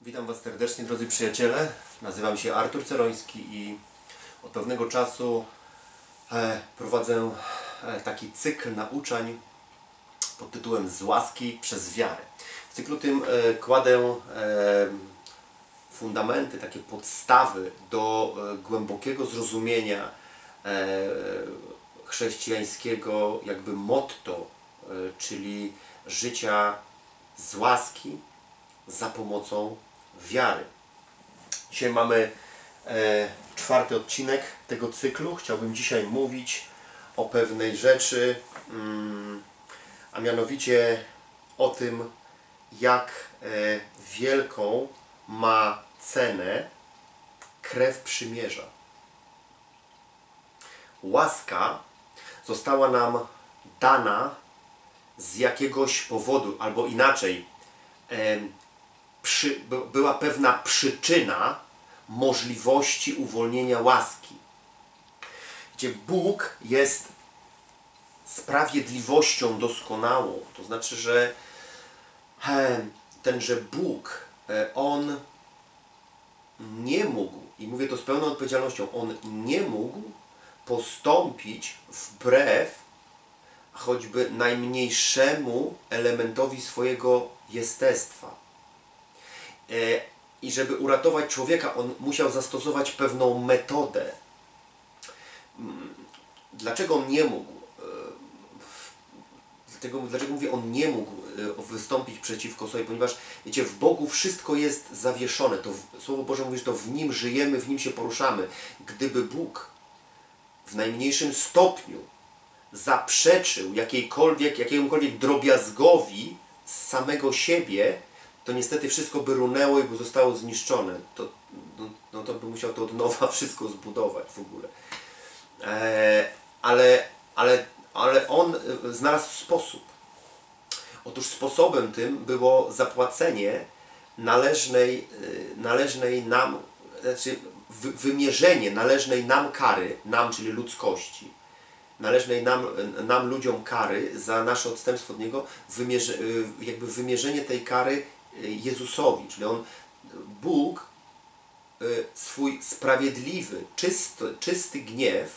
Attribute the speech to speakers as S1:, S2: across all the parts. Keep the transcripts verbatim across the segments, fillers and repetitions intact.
S1: Witam Was serdecznie, drodzy przyjaciele. Nazywam się Artur Ceroński i od pewnego czasu e, prowadzę e, taki cykl nauczań pod tytułem Z łaski przez wiarę. W cyklu tym e, kładę e, fundamenty, takie podstawy do e, głębokiego zrozumienia e, chrześcijańskiego jakby motto, e, czyli życia z łaski za pomocą wiary. Dzisiaj mamy e, czwarty odcinek tego cyklu. Chciałbym dzisiaj mówić o pewnej rzeczy, mm, a mianowicie o tym, jak e, wielką ma cenę krew przymierza. Łaska została nam dana z jakiegoś powodu, albo inaczej, e, Przy, była pewna przyczyna możliwości uwolnienia łaski. Gdzie Bóg jest sprawiedliwością doskonałą. To znaczy, że tenże Bóg, On nie mógł, i mówię to z pełną odpowiedzialnością, On nie mógł postąpić wbrew choćby najmniejszemu elementowi swojego jestestwa. I żeby uratować człowieka, on musiał zastosować pewną metodę. Dlaczego on nie mógł? Dlatego, dlaczego mówię, on nie mógł wystąpić przeciwko sobie? Ponieważ, wiecie, w Bogu wszystko jest zawieszone. To Słowo Boże mówi, że to w Nim żyjemy, w Nim się poruszamy. Gdyby Bóg w najmniejszym stopniu zaprzeczył jakiejkolwiek, jakiemukolwiek drobiazgowi z samego siebie, to niestety wszystko by runęło i by zostało zniszczone. To, no, no to by musiał to od nowa wszystko zbudować w ogóle. E, ale, ale, ale on znalazł sposób. Otóż sposobem tym było zapłacenie należnej, należnej nam, znaczy wymierzenie należnej nam kary, nam, czyli ludzkości, należnej nam, nam ludziom kary za nasze odstępstwo od Niego, wymierze, jakby wymierzenie tej kary Jezusowi, czyli on, Bóg, swój sprawiedliwy, czysty, czysty gniew,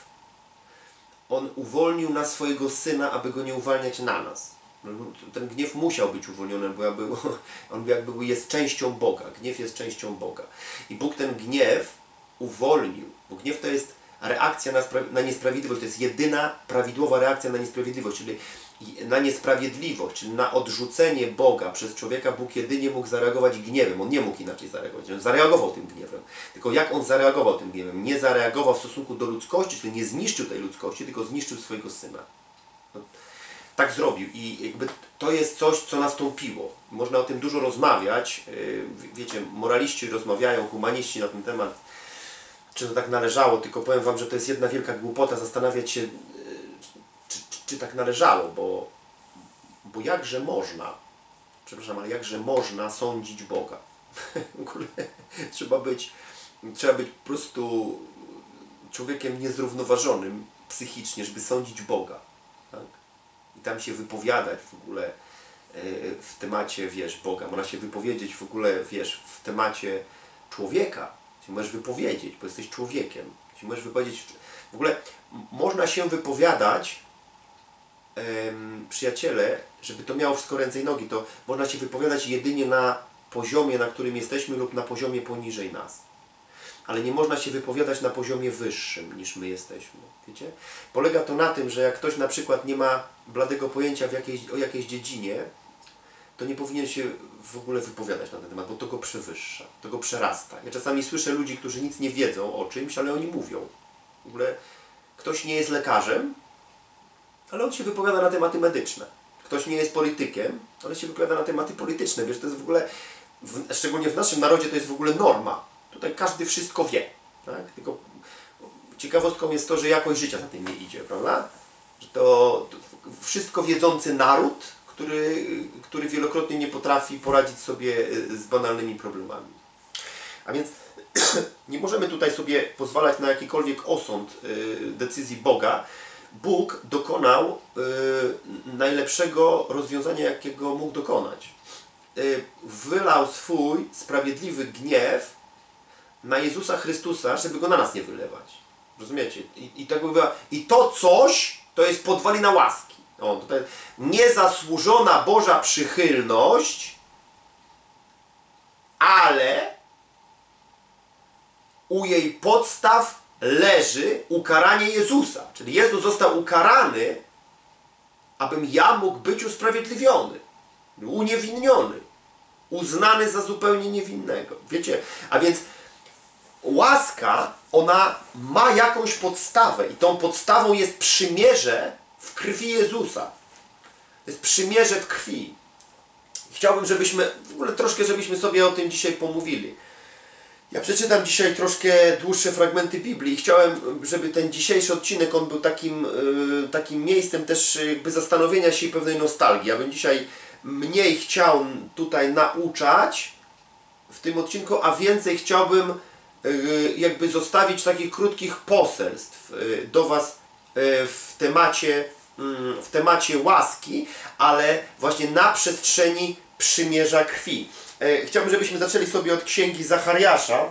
S1: on uwolnił na swojego Syna, aby go nie uwalniać na nas. Ten gniew musiał być uwolniony, bo jakby, on jakby jest częścią Boga. Gniew jest częścią Boga. I Bóg ten gniew uwolnił, bo gniew to jest reakcja na, na niesprawiedliwość, to jest jedyna prawidłowa reakcja na niesprawiedliwość, czyli na niesprawiedliwość, czyli na odrzucenie Boga przez człowieka. Bóg jedynie mógł zareagować gniewem. On nie mógł inaczej zareagować. On zareagował tym gniewem. Tylko jak on zareagował tym gniewem? Nie zareagował w stosunku do ludzkości, czyli nie zniszczył tej ludzkości, tylko zniszczył swojego Syna. No, tak zrobił. I jakby to jest coś, co nastąpiło. Można o tym dużo rozmawiać. Wiecie, moraliści rozmawiają, humaniści na ten temat, czy to tak należało. Tylko powiem Wam, że to jest jedna wielka głupota zastanawiać się, Czy, czy, czy tak należało, bo, bo jakże można, przepraszam, ale jakże można sądzić Boga? W ogóle trzeba być, trzeba być po prostu człowiekiem niezrównoważonym psychicznie, żeby sądzić Boga. Tak? I tam się wypowiadać w ogóle w temacie, wiesz, Boga. Można się wypowiedzieć w ogóle, wiesz, w temacie człowieka. Się możesz wypowiedzieć, bo jesteś człowiekiem. Się możesz wypowiedzieć, w ogóle można się wypowiadać, przyjaciele, żeby to miało wszystko ręce i nogi, to można się wypowiadać jedynie na poziomie, na którym jesteśmy, lub na poziomie poniżej nas. Ale nie można się wypowiadać na poziomie wyższym niż my jesteśmy. Wiecie? Polega to na tym, że jak ktoś na przykład nie ma bladego pojęcia w jakiejś, o jakiejś dziedzinie, to nie powinien się w ogóle wypowiadać na ten temat, bo to go przewyższa, to go przerasta. Ja czasami słyszę ludzi, którzy nic nie wiedzą o czymś, ale oni mówią. W ogóle ktoś nie jest lekarzem, ale on się wypowiada na tematy medyczne. Ktoś nie jest politykiem, ale się wypowiada na tematy polityczne. Wiesz, to jest w ogóle, w, szczególnie w naszym narodzie, to jest w ogóle norma. Tutaj każdy wszystko wie. Tak? Tylko ciekawostką jest to, że jakość życia za tym nie idzie, prawda? Że to, to wszystko wiedzący naród, który, który wielokrotnie nie potrafi poradzić sobie z banalnymi problemami. A więc nie możemy tutaj sobie pozwalać na jakikolwiek osąd decyzji Boga. Bóg dokonał y, najlepszego rozwiązania, jakiego mógł dokonać. y, wylał swój sprawiedliwy gniew na Jezusa Chrystusa, żeby go na nas nie wylewać. Rozumiecie? I, i, tak bywa, i to coś to jest podwalina łaski. O, tutaj niezasłużona Boża przychylność, ale u jej podstaw leży ukaranie Jezusa. Czyli Jezus został ukarany, abym ja mógł być usprawiedliwiony, uniewinniony, uznany za zupełnie niewinnego. Wiecie? A więc łaska, ona ma jakąś podstawę i tą podstawą jest przymierze w krwi Jezusa. To jest przymierze w krwi. Chciałbym, żebyśmy, w ogóle troszkę, żebyśmy sobie o tym dzisiaj pomówili. Ja przeczytam dzisiaj troszkę dłuższe fragmenty Biblii i chciałem, żeby ten dzisiejszy odcinek, on był takim, yy, takim miejscem też jakby zastanowienia się i pewnej nostalgii. Ja bym dzisiaj mniej chciał tutaj nauczać w tym odcinku, a więcej chciałbym yy, jakby zostawić takich krótkich poselstw yy, do Was yy, w temacie, yy, w temacie łaski, ale właśnie na przestrzeni przymierza krwi. Chciałbym, żebyśmy zaczęli sobie od Księgi Zachariasza.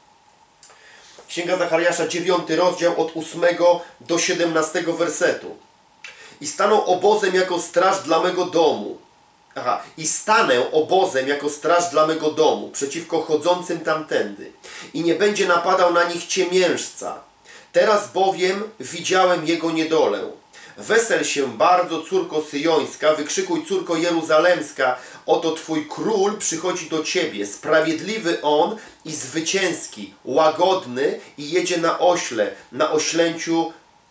S1: Księga Zachariasza, dziewiąty rozdział, od ósmego do siedemnastego wersetu. I staną obozem jako straż dla mego domu. Aha. I stanę obozem jako straż dla mego domu, przeciwko chodzącym tamtędy. I nie będzie napadał na nich ciemiężca. Teraz bowiem widziałem jego niedolę. Wesel się bardzo, córko syjońska, wykrzykuj, córko jeruzalemska, oto Twój król przychodzi do Ciebie, sprawiedliwy on i zwycięski, łagodny i jedzie na ośle, na oślęciu,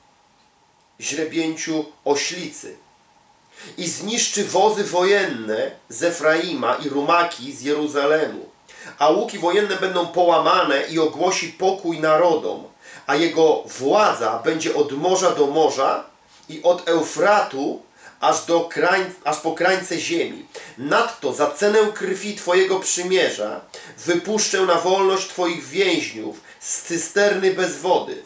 S1: źrebięciu oślicy. I zniszczy wozy wojenne z Efraima i rumaki z Jeruzalemu, a łuki wojenne będą połamane i ogłosi pokój narodom, a jego władza będzie od morza do morza, i od Eufratu aż, do krań, aż po krańce ziemi. Nadto za cenę krwi Twojego przymierza wypuszczę na wolność Twoich więźniów z cysterny bez wody.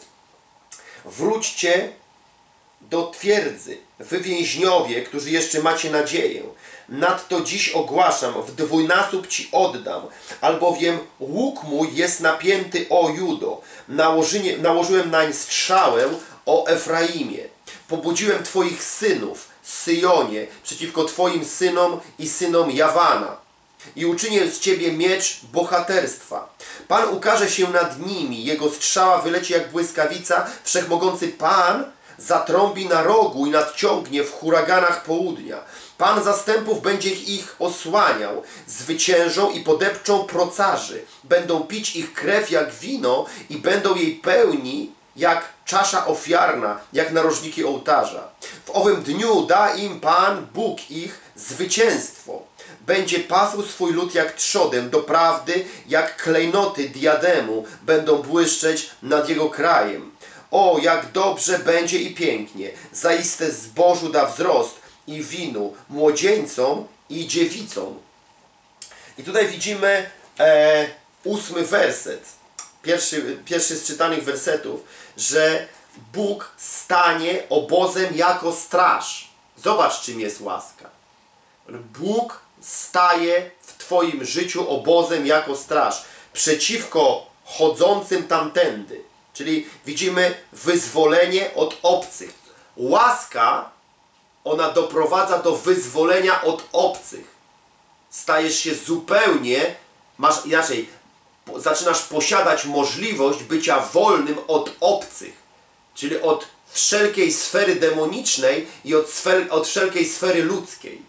S1: Wróćcie do twierdzy, wy więźniowie, którzy jeszcze macie nadzieję. Nadto dziś ogłaszam, w dwójnasób Ci oddam, albowiem łuk mój jest napięty, o Judo. Nałożynie, nałożyłem nań strzałę, o Efraimie. Pobudziłem Twoich synów, Syjonie, przeciwko Twoim synom i synom Jawana. I uczynię z Ciebie miecz bohaterstwa. Pan ukaże się nad nimi, Jego strzała wyleci jak błyskawica. Wszechmogący Pan zatrąbi na rogu i nadciągnie w huraganach południa. Pan zastępów będzie ich osłaniał. Zwyciężą i podepczą procarzy. Będą pić ich krew jak wino i będą jej pełni jak czasza ofiarna, jak narożniki ołtarza. W owym dniu da im Pan, Bóg ich, zwycięstwo. Będzie pasł swój lud jak trzodem, doprawdy jak klejnoty diademu będą błyszczeć nad jego krajem. O, jak dobrze będzie i pięknie, zaiste zbożu da wzrost i winu, młodzieńcom i dziewicom. I tutaj widzimy e, ósmy werset. Pierwszy, pierwszy z czytanych wersetów, że Bóg stanie obozem jako straż. Zobacz, czym jest łaska. Bóg staje w Twoim życiu obozem jako straż przeciwko chodzącym tamtędy. Czyli widzimy wyzwolenie od obcych. Łaska, ona doprowadza do wyzwolenia od obcych. Stajesz się zupełnie, masz inaczej, zaczynasz posiadać możliwość bycia wolnym od obcych, czyli od wszelkiej sfery demonicznej i od, sfer, od wszelkiej sfery ludzkiej.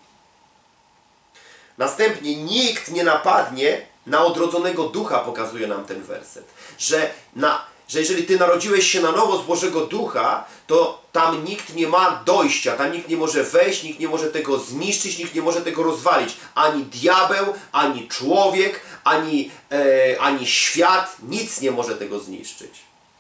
S1: Następnie nikt nie napadnie na odrodzonego ducha, pokazuje nam ten werset, że, na, że jeżeli Ty narodziłeś się na nowo z Bożego Ducha, to tam nikt nie ma dojścia, tam nikt nie może wejść, nikt nie może tego zniszczyć, nikt nie może tego rozwalić. Ani diabeł, ani człowiek, ani, e, ani świat, nic nie może tego zniszczyć.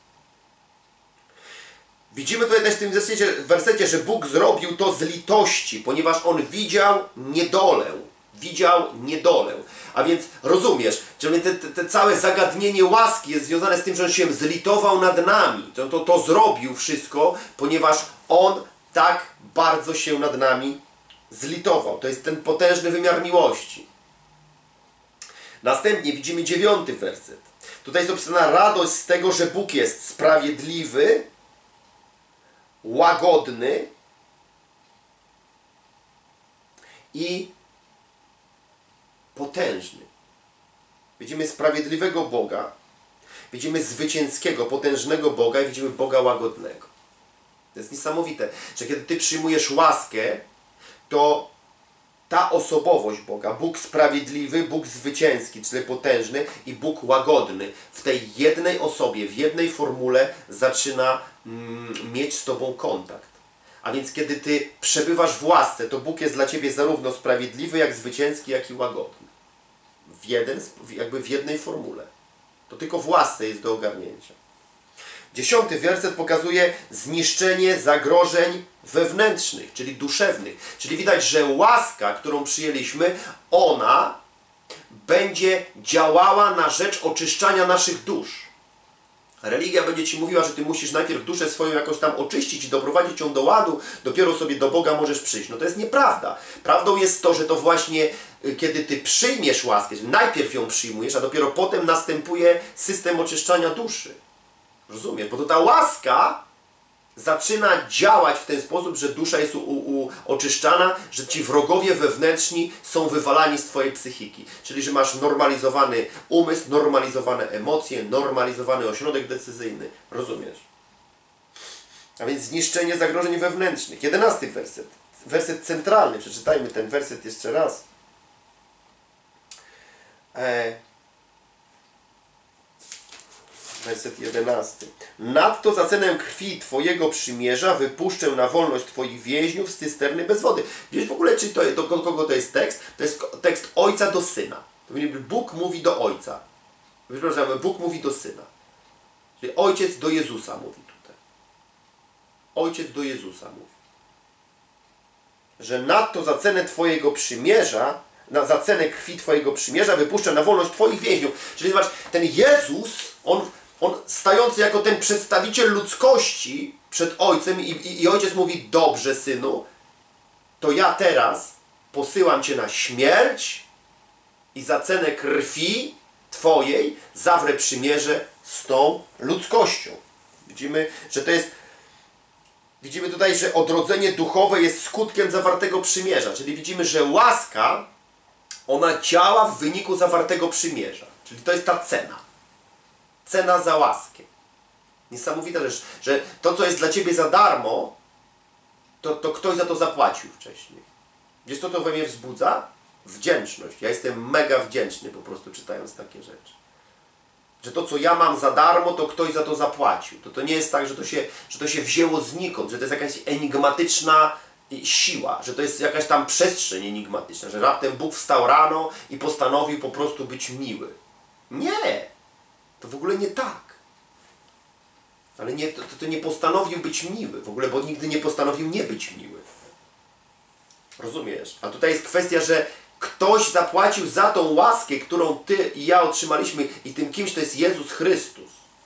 S1: Widzimy tutaj też w tym wersecie, wersecie, że Bóg zrobił to z litości, ponieważ On widział niedolę. Widział niedolę. A więc rozumiesz, że te, te, te całe zagadnienie łaski jest związane z tym, że On się zlitował nad nami. To, to, to zrobił wszystko, ponieważ On tak bardzo się nad nami zlitował. To jest ten potężny wymiar miłości. Następnie widzimy dziewiąty werset. Tutaj jest opisana radość z tego, że Bóg jest sprawiedliwy, łagodny i potężny. Widzimy sprawiedliwego Boga, widzimy zwycięskiego, potężnego Boga i widzimy Boga łagodnego. To jest niesamowite, że kiedy Ty przyjmujesz łaskę, to ta osobowość Boga, Bóg sprawiedliwy, Bóg zwycięski, czyli potężny i Bóg łagodny, w tej jednej osobie, w jednej formule zaczyna mm, mieć z Tobą kontakt. A więc kiedy Ty przebywasz w łasce, to Bóg jest dla Ciebie zarówno sprawiedliwy, jak zwycięski, jak i łagodny. W, jeden, jakby w jednej formule. To tylko w łasce jest do ogarnięcia. Dziesiąty werset pokazuje zniszczenie zagrożeń wewnętrznych, czyli duszewnych. Czyli widać, że łaska, którą przyjęliśmy, ona będzie działała na rzecz oczyszczania naszych dusz. Religia będzie Ci mówiła, że Ty musisz najpierw duszę swoją jakoś tam oczyścić i doprowadzić ją do ładu, dopiero sobie do Boga możesz przyjść. No to jest nieprawda. Prawdą jest to, że to właśnie kiedy Ty przyjmiesz łaskę, że najpierw ją przyjmujesz, a dopiero potem następuje system oczyszczania duszy. Rozumiesz? Bo to ta łaska zaczyna działać w ten sposób, że dusza jest u, u, oczyszczana, że Ci wrogowie wewnętrzni są wywalani z Twojej psychiki. Czyli, że masz normalizowany umysł, normalizowane emocje, normalizowany ośrodek decyzyjny. Rozumiesz? A więc zniszczenie zagrożeń wewnętrznych. Jedenasty werset. Werset centralny. Przeczytajmy ten werset jeszcze raz. E Werset jedenasty. Nadto za cenę krwi Twojego przymierza wypuszczę na wolność Twoich więźniów z cysterny bez wody. Wiesz w ogóle, czy to, do kogo to jest tekst? To jest tekst ojca do syna. Bóg mówi do ojca. Przepraszam, Bóg mówi do syna. Czyli ojciec do Jezusa mówi tutaj. Ojciec do Jezusa mówi. Że nadto za cenę Twojego przymierza, na, za cenę krwi Twojego przymierza wypuszczę na wolność Twoich więźniów. Czyli zobacz, ten Jezus, On On stający jako ten przedstawiciel ludzkości przed Ojcem i, i, i Ojciec mówi, dobrze synu, to ja teraz posyłam Cię na śmierć i za cenę krwi Twojej zawrę przymierze z tą ludzkością. Widzimy, że to jest, widzimy tutaj, że odrodzenie duchowe jest skutkiem zawartego przymierza, czyli widzimy, że łaska, ona działa w wyniku zawartego przymierza, czyli to jest ta cena. Cena za łaskę. Niesamowita rzecz, że to, co jest dla Ciebie za darmo, to, to ktoś za to zapłacił wcześniej. Wiesz, co to we mnie wzbudza? Wdzięczność. Ja jestem mega wdzięczny po prostu czytając takie rzeczy. Że to, co ja mam za darmo, to ktoś za to zapłacił. To, to nie jest tak, że to, się, że to się wzięło znikąd, że to jest jakaś enigmatyczna siła, że to jest jakaś tam przestrzeń enigmatyczna, że raptem Bóg wstał rano i postanowił po prostu być miły. Nie! To w ogóle nie tak. Ale nie, to, to nie postanowił być miły. W ogóle, bo nigdy nie postanowił nie być miły. Rozumiesz? A tutaj jest kwestia, że ktoś zapłacił za tą łaskę, którą Ty i ja otrzymaliśmy i tym kimś to jest Jezus Chrystus.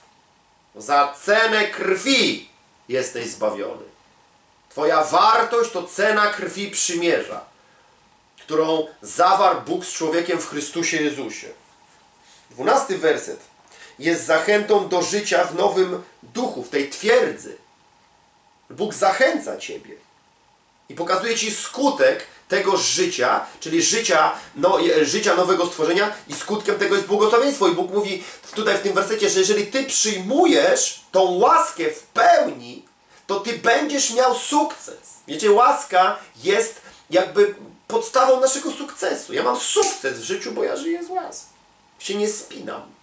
S1: Za cenę krwi jesteś zbawiony. Twoja wartość to cena krwi przymierza, którą zawarł Bóg z człowiekiem w Chrystusie Jezusie. Dwunasty werset jest zachętą do życia w nowym duchu, w tej twierdzy. Bóg zachęca Ciebie i pokazuje Ci skutek tego życia, czyli życia, no, życia nowego stworzenia i skutkiem tego jest błogosławieństwo. I Bóg mówi tutaj w tym wersecie, że jeżeli Ty przyjmujesz tą łaskę w pełni, to Ty będziesz miał sukces. Wiecie, łaska jest jakby podstawą naszego sukcesu. Ja mam sukces w życiu, bo ja żyję z łaski. Się nie spinam.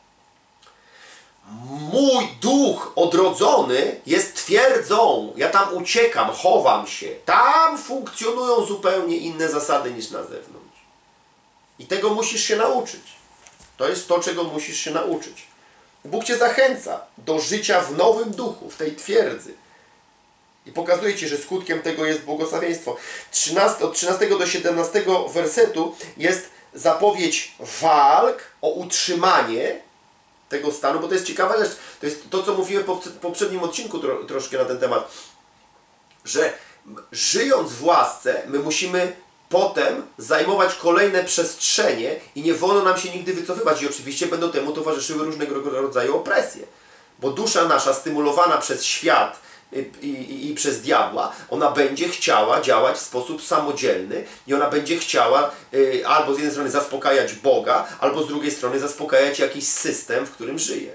S1: Mój duch odrodzony jest twierdzą. Ja tam uciekam, chowam się. Tam funkcjonują zupełnie inne zasady niż na zewnątrz. I tego musisz się nauczyć. To jest to, czego musisz się nauczyć. Bóg Cię zachęca do życia w nowym duchu, w tej twierdzy. I pokazuje Ci, że skutkiem tego jest błogosławieństwo. trzynaste, od trzynastego do siedemnastego wersetu jest zapowiedź walk o utrzymanie tego stanu, bo to jest ciekawa rzecz. To jest to, co mówiłem w poprzednim odcinku tro, troszkę na ten temat, że żyjąc w łasce, my musimy potem zajmować kolejne przestrzenie i nie wolno nam się nigdy wycofywać. I oczywiście będą temu towarzyszyły różnego rodzaju opresje. Bo dusza nasza, stymulowana przez świat i, i, i przez diabła, ona będzie chciała działać w sposób samodzielny i ona będzie chciała y, albo z jednej strony zaspokajać Boga, albo z drugiej strony zaspokajać jakiś system, w którym żyje.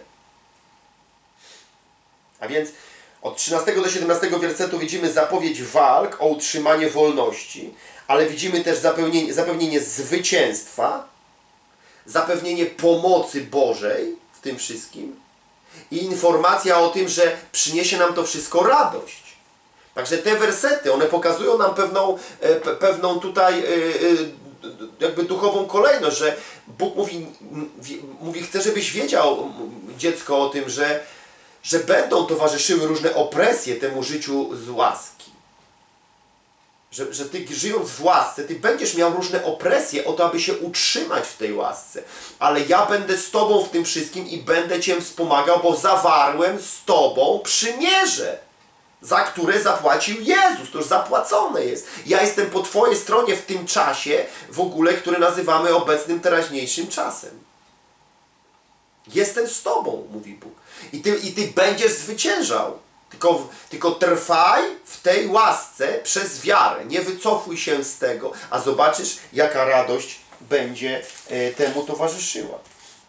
S1: A więc od trzynastego do siedemnastego wersetu widzimy zapowiedź walk o utrzymanie wolności, ale widzimy też zapewnienie, zapewnienie zwycięstwa, zapewnienie pomocy Bożej w tym wszystkim i informacja o tym, że przyniesie nam to wszystko radość. Także te wersety, one pokazują nam pewną, pe, pewną tutaj jakby duchową kolejność, że Bóg mówi, mówi, chce, żebyś wiedział, dziecko, o tym, że że będą towarzyszyły różne opresje temu życiu z łaski. Że, że Ty żyjąc w łasce, Ty będziesz miał różne opresje o to, aby się utrzymać w tej łasce. Ale ja będę z Tobą w tym wszystkim i będę Cię wspomagał, bo zawarłem z Tobą przymierze, za które zapłacił Jezus. To już zapłacone jest. Ja jestem po Twojej stronie w tym czasie w ogóle, który nazywamy obecnym, teraźniejszym czasem. Jestem z Tobą, mówi Bóg. I Ty, i ty będziesz zwyciężał. Tylko, tylko trwaj w tej łasce przez wiarę. Nie wycofuj się z tego, a zobaczysz, jaka radość będzie e, temu towarzyszyła.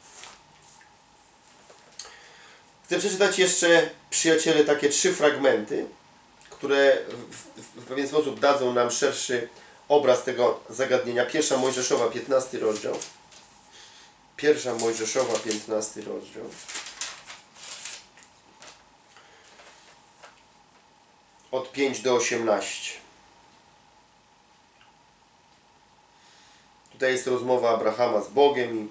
S1: Chcę przeczytać jeszcze, przyjaciele, takie trzy fragmenty, które w, w, w pewien sposób dadzą nam szerszy obraz tego zagadnienia. Pierwsza Mojżeszowa, piętnasty rozdział. Pierwsza Mojżeszowa, piętnasty rozdział. Od pięć do osiemnastu. Tutaj jest rozmowa Abrahama z Bogiem i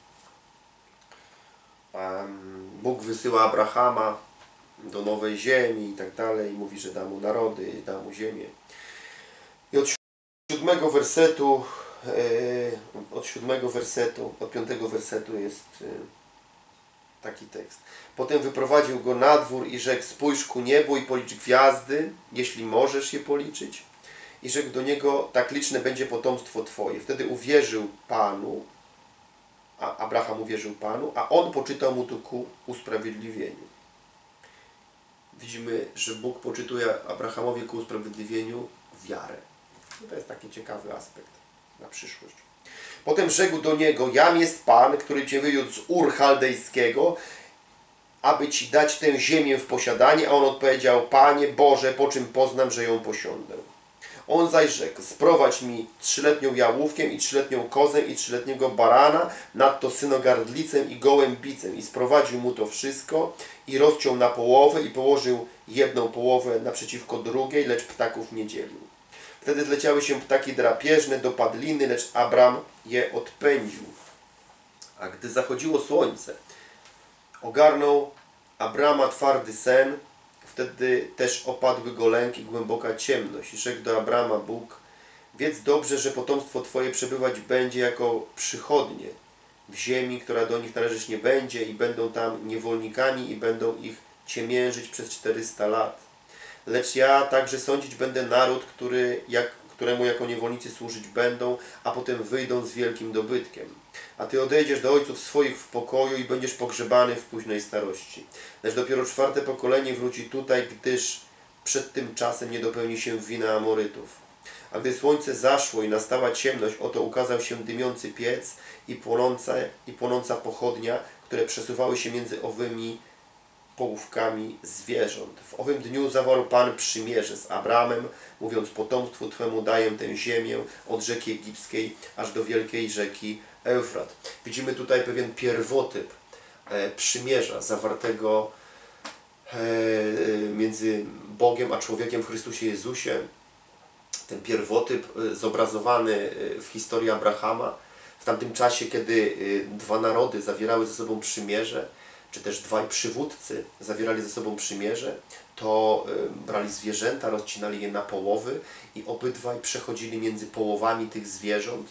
S1: um, Bóg wysyła Abrahama do nowej ziemi i tak dalej. I mówi, że da mu narody, da mu ziemię. I od siódmego wersetu od siódmego wersetu, od piątego wersetu jest taki tekst. Potem wyprowadził go na dwór i rzekł: spójrz ku niebu i policz gwiazdy, jeśli możesz je policzyć. I rzekł do niego: tak liczne będzie potomstwo Twoje. Wtedy uwierzył Panu, a Abraham uwierzył Panu, a on poczytał mu to ku usprawiedliwieniu. Widzimy, że Bóg poczytuje Abrahamowi ku usprawiedliwieniu wiarę. To jest taki ciekawy aspekt na przyszłość. Potem rzekł do niego: jam jest Pan, który Cię wywiódł z Ur Chaldejskiego, aby Ci dać tę ziemię w posiadanie. A on odpowiedział: Panie Boże, po czym poznam, że ją posiądę? On zaś rzekł: sprowadź mi trzyletnią jałówkę i trzyletnią kozę i trzyletniego barana, nadto synogardlicę i gołębicę. I sprowadził mu to wszystko i rozciął na połowę i położył jedną połowę naprzeciwko drugiej, lecz ptaków nie dzielił. Wtedy zleciały się ptaki drapieżne do padliny, lecz Abram je odpędził. A gdy zachodziło słońce, ogarnął Abrama twardy sen, wtedy też opadły go lęk i głęboka ciemność. I rzekł do Abrama Bóg: wiedz dobrze, że potomstwo Twoje przebywać będzie jako przychodnie w ziemi, która do nich należeć nie będzie, i będą tam niewolnikami i będą ich ciemiężyć przez czterysta lat. Lecz ja także sądzić będę naród, który, jak, któremu jako niewolnicy służyć będą, a potem wyjdą z wielkim dobytkiem. A Ty odejdziesz do ojców swoich w pokoju i będziesz pogrzebany w późnej starości. Lecz dopiero czwarte pokolenie wróci tutaj, gdyż przed tym czasem nie dopełni się wina Amorytów. A gdy słońce zaszło i nastała ciemność, oto ukazał się dymiący piec i płonąca, i płonąca pochodnia, które przesuwały się między owymi połówkami zwierząt. W owym dniu zawarł Pan przymierze z Abramem, mówiąc: potomstwu Twemu daję tę ziemię od rzeki egipskiej aż do wielkiej rzeki Eufrat. Widzimy tutaj pewien pierwotyp e, przymierza zawartego e, między Bogiem a człowiekiem w Chrystusie Jezusie. Ten pierwotyp e, zobrazowany w historii Abrahama w tamtym czasie, kiedy e, dwa narody zawierały ze sobą przymierze, czy też dwaj przywódcy zawierali ze sobą przymierze, to brali zwierzęta, rozcinali je na połowy i obydwaj przechodzili między połowami tych zwierząt.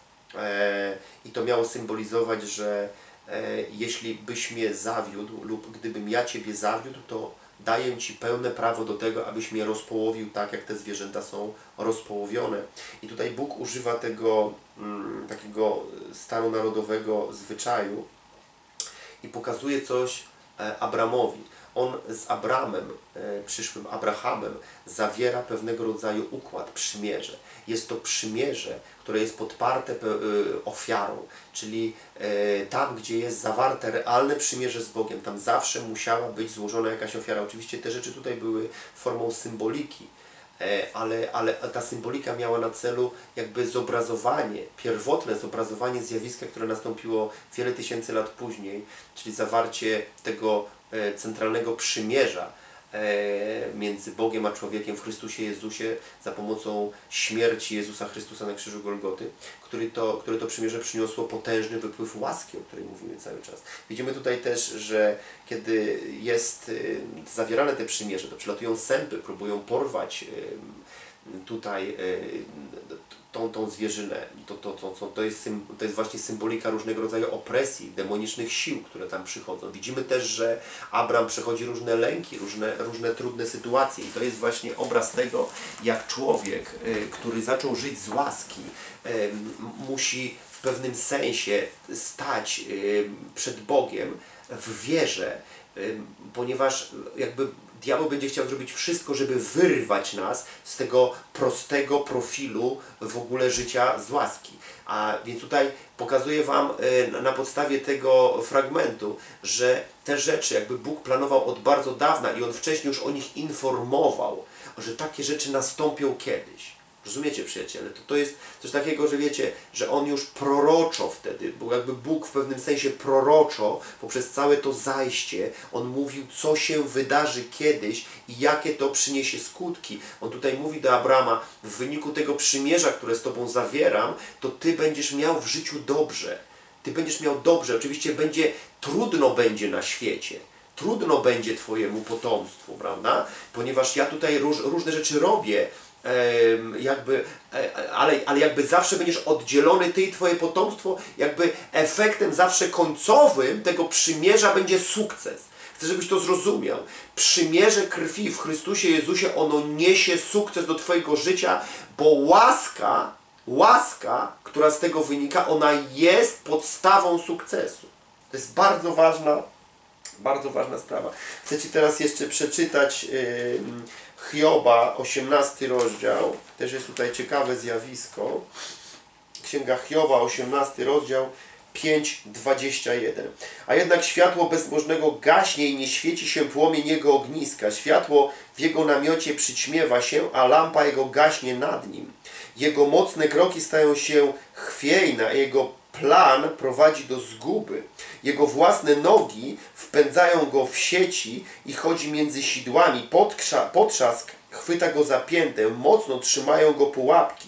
S1: I to miało symbolizować, że jeśli byś mnie zawiódł lub gdybym ja Ciebie zawiódł, to daję Ci pełne prawo do tego, abyś mnie rozpołowił tak, jak te zwierzęta są rozpołowione. I tutaj Bóg używa tego mm, takiego stanu narodowego zwyczaju i pokazuje coś e, Abramowi. On z Abramem, e, przyszłym Abrahamem, zawiera pewnego rodzaju układ, przymierze. Jest to przymierze, które jest podparte e, ofiarą, czyli e, tam, gdzie jest zawarte realne przymierze z Bogiem, tam zawsze musiała być złożona jakaś ofiara. Oczywiście te rzeczy tutaj były formą symboliki, e, ale, ale ta symbolika miała na celu jakby zobrazowanie, pierwotne zobrazowanie zjawiska, które nastąpiło wiele tysięcy lat później, czyli zawarcie tego centralnego przymierza między Bogiem a człowiekiem w Chrystusie Jezusie za pomocą śmierci Jezusa Chrystusa na krzyżu Golgoty, który to, które to przymierze przyniosło potężny wypływ łaski, o której mówimy cały czas. Widzimy tutaj też, że kiedy jest zawierane te przymierze, to przylatują sępy, próbują porwać tutaj tą, tą zwierzynę. To, to, to, to, to, jest, to jest właśnie symbolika różnego rodzaju opresji, demonicznych sił, które tam przychodzą. Widzimy też, że Abram przechodzi różne lęki, różne, różne trudne sytuacje i to jest właśnie obraz tego, jak człowiek, który zaczął żyć z łaski, musi w pewnym sensie stać przed Bogiem w wierze, ponieważ jakby diabeł będzie chciał zrobić wszystko, żeby wyrwać nas z tego prostego profilu w ogóle życia z łaski. A więc tutaj pokazuję Wam na podstawie tego fragmentu, że te rzeczy jakby Bóg planował od bardzo dawna i On wcześniej już o nich informował, że takie rzeczy nastąpią kiedyś. Rozumiecie, przyjaciele? To, to jest coś takiego, że wiecie, że On już proroczo wtedy, bo jakby Bóg w pewnym sensie proroczo, poprzez całe to zajście, On mówił, co się wydarzy kiedyś i jakie to przyniesie skutki. On tutaj mówi do Abrama, w wyniku tego przymierza, które z Tobą zawieram, to Ty będziesz miał w życiu dobrze. Ty będziesz miał dobrze. Oczywiście będzie, trudno będzie na świecie. Trudno będzie Twojemu potomstwu, prawda? Ponieważ ja tutaj róż, różne rzeczy robię, jakby, ale, ale jakby zawsze będziesz oddzielony, Ty i Twoje potomstwo, jakby efektem zawsze końcowym tego przymierza będzie sukces. Chcę, żebyś to zrozumiał. Przymierze krwi w Chrystusie Jezusie, ono niesie sukces do Twojego życia, bo łaska, łaska, która z tego wynika, ona jest podstawą sukcesu. To jest bardzo ważna, bardzo ważna sprawa. Chcę Ci teraz jeszcze przeczytać yy, Hioba, osiemnasty rozdział. Też jest tutaj ciekawe zjawisko. Księga Hioba, osiemnasty rozdział, pięć, dwadzieścia jeden. A jednak światło bezbożnego gaśnie i nie świeci się płomień jego ogniska. Światło w jego namiocie przyćmiewa się, a lampa jego gaśnie nad nim. Jego mocne kroki stają się chwiejne, a jego plan prowadzi do zguby. Jego własne nogi wpędzają go w sieci i chodzi między sidłami. Podkrza, potrzask chwyta go za piętę, mocno trzymają go pułapki.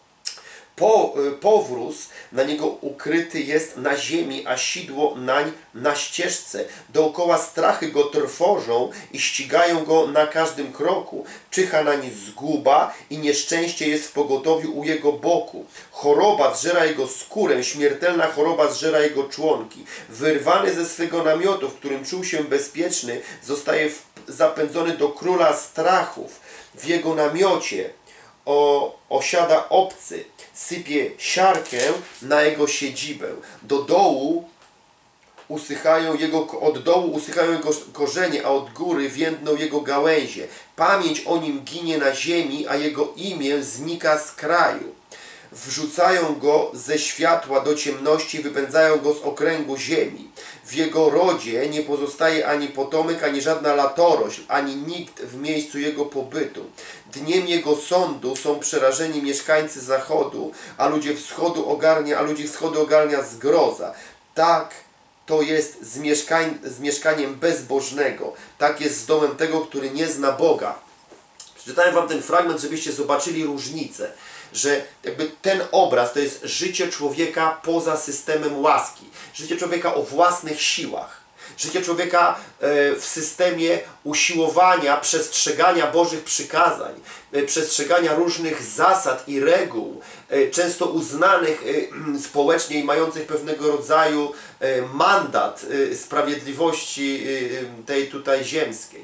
S1: Po, powróz na niego ukryty jest na ziemi, a sidło nań na ścieżce. Dookoła strachy go trwożą i ścigają go na każdym kroku. Czyha nań zguba i nieszczęście jest w pogotowiu u jego boku. Choroba zżera jego skórę, śmiertelna choroba zżera jego członki. Wyrwany ze swego namiotu, w którym czuł się bezpieczny, zostaje zapędzony do króla strachów. W jego namiocie o, osiada obcy, sypie siarkę na jego siedzibę. Do dołu usychają jego, od dołu usychają jego korzenie, a od góry więdną jego gałęzie. Pamięć o nim ginie na ziemi, a jego imię znika z kraju. Wrzucają go ze światła do ciemności, wypędzają go z okręgu ziemi. W jego rodzie nie pozostaje ani potomek, ani żadna latorośl, ani nikt w miejscu jego pobytu. Dniem jego sądu są przerażeni mieszkańcy zachodu, a ludzie wschodu ogarnia, a ludzi wschodu ogarnia zgroza. Tak to jest z, mieszkań, z mieszkaniem bezbożnego. Tak jest z domem tego, który nie zna Boga. Przeczytałem Wam ten fragment, żebyście zobaczyli różnicę. Że jakby ten obraz to jest życie człowieka poza systemem łaski. Życie człowieka o własnych siłach. Życie człowieka w systemie usiłowania, przestrzegania Bożych przykazań, przestrzegania różnych zasad i reguł, często uznanych społecznie i mających pewnego rodzaju mandat sprawiedliwości tej tutaj ziemskiej.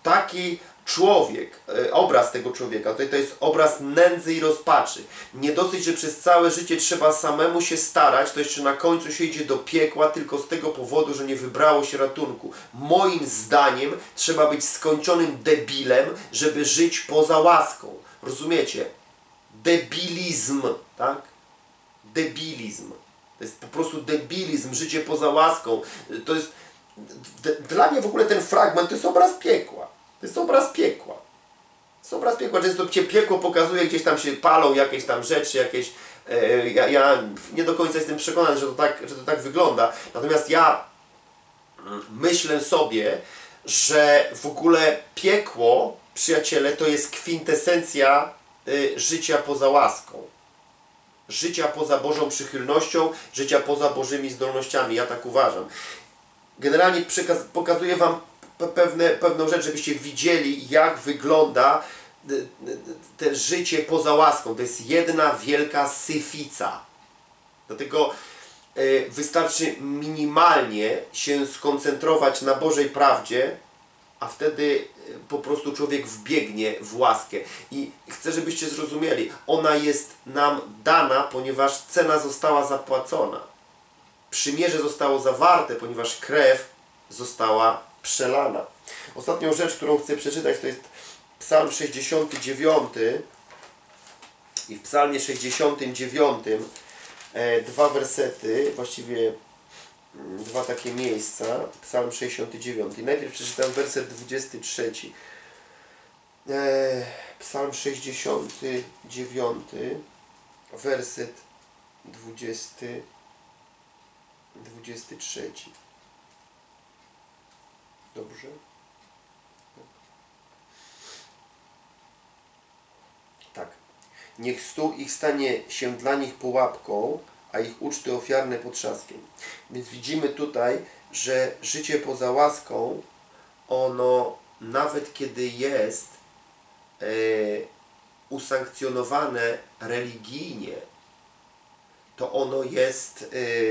S1: taki człowiek, obraz tego człowieka, tutaj to jest obraz nędzy i rozpaczy. Nie dosyć, że przez całe życie trzeba samemu się starać, to jeszcze na końcu się idzie do piekła tylko z tego powodu, że nie wybrało się ratunku. Moim zdaniem trzeba być skończonym debilem, żeby żyć poza łaską. Rozumiecie? Debilizm, tak? Debilizm. To jest po prostu debilizm, życie poza łaską. To jest, dla mnie w ogóle ten fragment to jest obraz piekła. To jest obraz piekła. To jest obraz piekła. Często cię piekło pokazuje, gdzieś tam się palą jakieś tam rzeczy, jakieś... E, ja, ja nie do końca jestem przekonany, że to, tak, że to tak wygląda. Natomiast ja myślę sobie, że w ogóle piekło, przyjaciele, to jest kwintesencja y, życia poza łaską. Życia poza Bożą przychylnością, życia poza Bożymi zdolnościami. Ja tak uważam. Generalnie przekaz, pokazuję Wam pewne, pewną rzecz, żebyście widzieli, jak wygląda te życie poza łaską. To jest jedna wielka syfica. Dlatego y, wystarczy minimalnie się skoncentrować na Bożej prawdzie, a wtedy po prostu człowiek wbiegnie w łaskę. I chcę, żebyście zrozumieli, ona jest nam dana, ponieważ cena została zapłacona. Przymierze zostało zawarte, ponieważ krew została przelana. Ostatnią rzecz, którą chcę przeczytać, to jest Psalm sześćdziesiąty dziewiąty. I w Psalmie sześćdziesiątym dziewiątym e, dwa wersety, właściwie dwa takie miejsca, Psalm sześćdziesiąty dziewiąty. Najpierw przeczytam werset dwudziesty trzeci. E, Psalm sześćdziesiąty dziewiąty, werset dwudziesty, dwudziesty trzeci. Dobrze? Tak. Niech stół ich stanie się dla nich pułapką, a ich uczty ofiarne potrzaskiem. Więc widzimy tutaj, że życie poza łaską, ono nawet kiedy jest e, usankcjonowane religijnie, to ono jest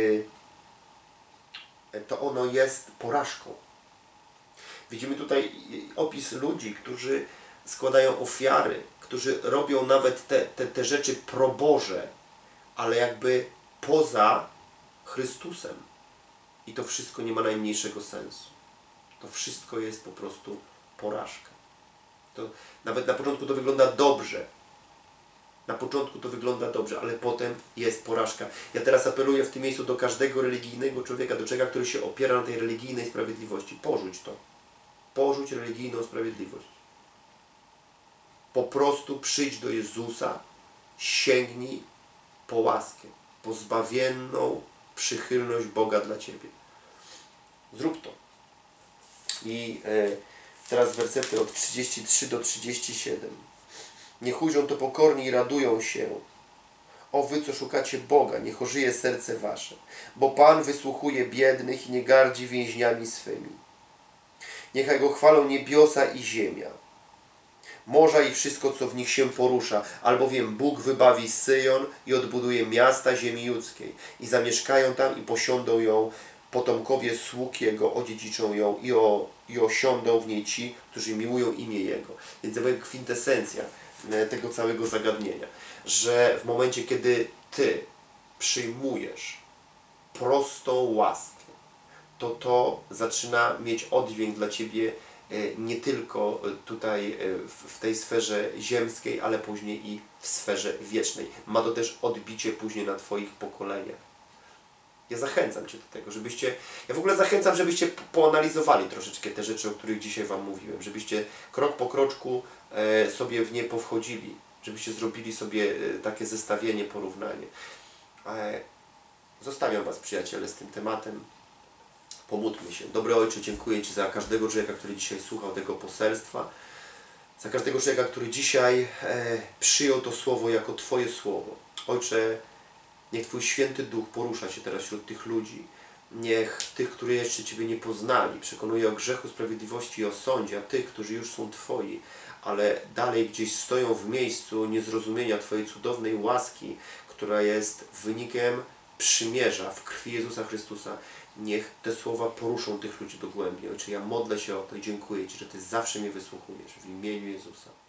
S1: e, to ono jest porażką. Widzimy tutaj opis ludzi, którzy składają ofiary, którzy robią nawet te, te, te rzeczy proboże, ale jakby poza Chrystusem. I to wszystko nie ma najmniejszego sensu. To wszystko jest po prostu porażka. To nawet na początku to wygląda dobrze. Na początku to wygląda dobrze, ale potem jest porażka. Ja teraz apeluję w tym miejscu do każdego religijnego człowieka, do człowieka, który się opiera na tej religijnej sprawiedliwości. Porzuć to. Porzuć religijną sprawiedliwość. Po prostu przyjdź do Jezusa, sięgnij po łaskę, po zbawienną przychylność Boga dla Ciebie. Zrób to. I e, teraz wersety od trzydziestu trzech do trzydziestu siedmiu. Niech ujrzą to pokorni i radują się. O wy, co szukacie Boga, niech ożyje serce wasze. Bo Pan wysłuchuje biednych i nie gardzi więźniami swymi. Niechaj Go chwalą niebiosa i ziemia, morza i wszystko, co w nich się porusza, albowiem Bóg wybawi Syjon i odbuduje miasta ziemi judzkiej i zamieszkają tam i posiądą ją potomkowie sług Jego, odziedziczą ją i, o, i osiądą w niej ci, którzy miłują imię Jego. Więc to jest kwintesencja tego całego zagadnienia, że w momencie, kiedy Ty przyjmujesz prostą łaskę, to to zaczyna mieć oddźwięk dla Ciebie nie tylko tutaj w tej sferze ziemskiej, ale później i w sferze wiecznej. Ma to też odbicie później na Twoich pokoleniach. Ja zachęcam Cię do tego, żebyście, ja w ogóle zachęcam, żebyście poanalizowali troszeczkę te rzeczy, o których dzisiaj Wam mówiłem, żebyście krok po kroczku sobie w nie powchodzili, żebyście zrobili sobie takie zestawienie, porównanie. Zostawiam Was, przyjaciele, z tym tematem. Pomódlmy się. Dobry Ojcze, dziękuję Ci za każdego człowieka, który dzisiaj słuchał tego poselstwa, za każdego człowieka, który dzisiaj e, przyjął to słowo jako Twoje słowo. Ojcze, niech Twój Święty Duch porusza się teraz wśród tych ludzi. Niech tych, którzy jeszcze Ciebie nie poznali, przekonuje o grzechu, sprawiedliwości i o sądzie, a tych, którzy już są Twoi, ale dalej gdzieś stoją w miejscu niezrozumienia Twojej cudownej łaski, która jest wynikiem przymierza w krwi Jezusa Chrystusa. Niech te słowa poruszą tych ludzi do głębi. Ojcze, ja modlę się o to i dziękuję Ci, że Ty zawsze mnie wysłuchujesz. W imieniu Jezusa.